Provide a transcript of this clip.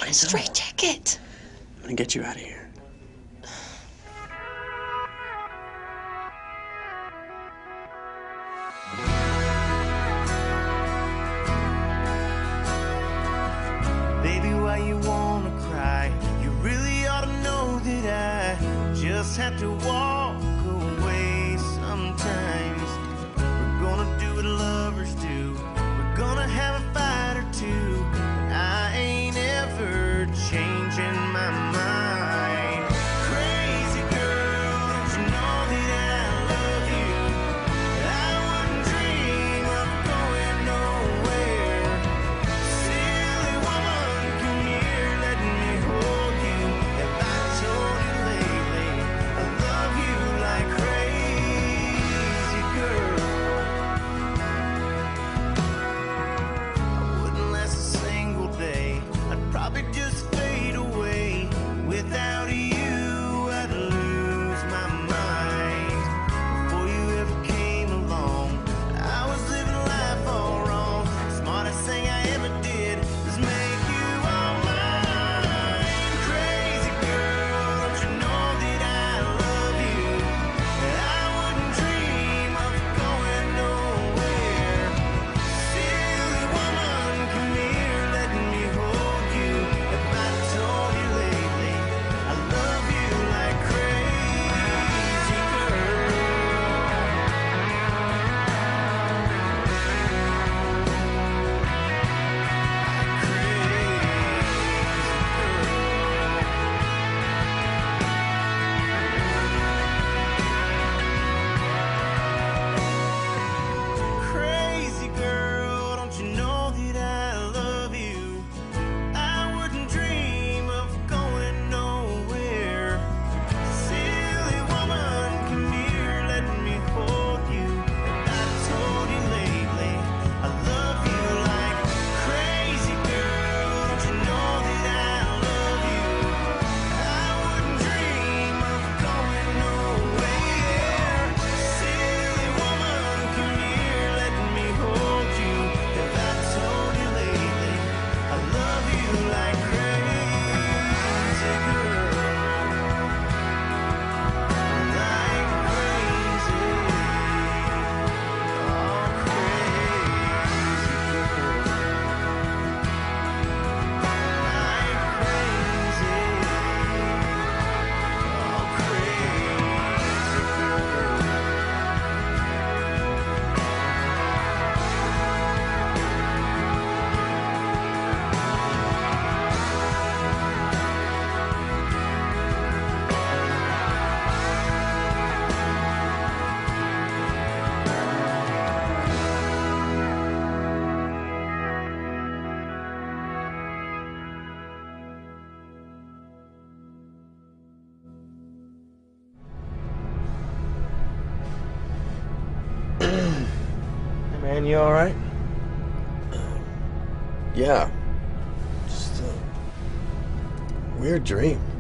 My straight jacket. I'm gonna get you out of here. Baby, why you wanna cry? You really ought to know that I just have to walk away sometimes. We're gonna do what lovers do. We're gonna have a fight or two. But I ain't ever changing my mind. Crazy girl, don't you know that I love you? I wouldn't dream of going nowhere. Silly woman, come here, let me hold you. Have I told you lately I love you like crazy girl? I wouldn't last a single day. I'd probably just fade away. Without you, I'd lose my mind. Before you ever came along, I was living life all wrong. Smartest thing I ever did was make you all mine. Crazy girl, don't you know that I love you? I wouldn't dream of going nowhere. Silly woman, come here, let me hold you. If I told you lately I love you like crazy girl. Crazy girl, don't you know that I love you? I wouldn't dream of going nowhere. Silly woman, come here, let me hold you. If I told you lately I love you like crazy girl, don't you know that I love you? I wouldn't dream of going nowhere. Silly woman, come here, let me hold you. If I told you lately I love you like crazy girl, like crazy, oh crazy girl, like crazy, oh crazy girl. Hey man, you alright? Yeah. Just a weird dream.